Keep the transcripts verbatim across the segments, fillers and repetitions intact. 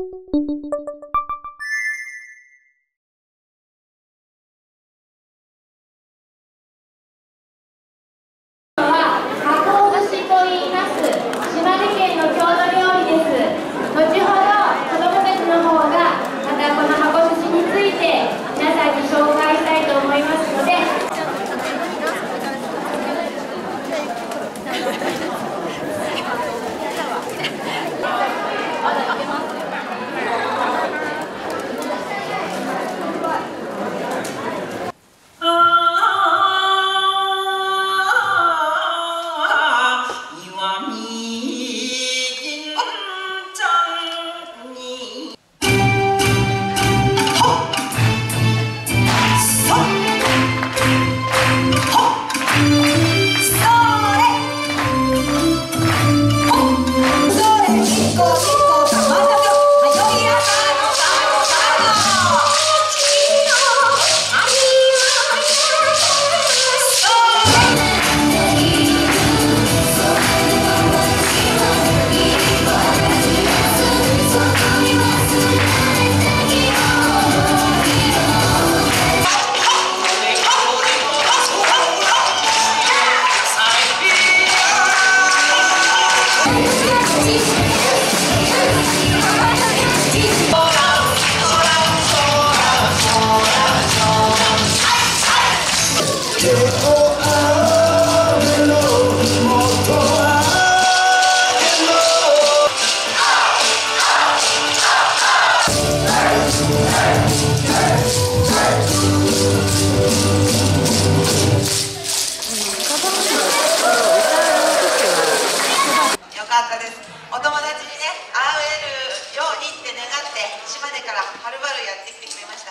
お友達にね、会えるようにって願って島根からはるばるやってきてくれました。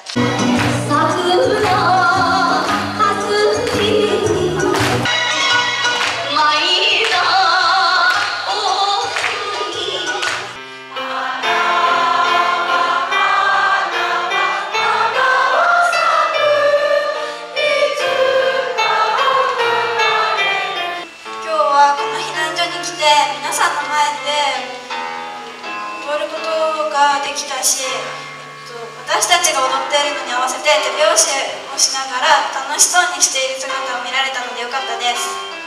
皆さんの前で踊ることができたし、私たちが踊っているのに合わせて手拍子をしながら楽しそうにしている姿を見られたのでよかったです。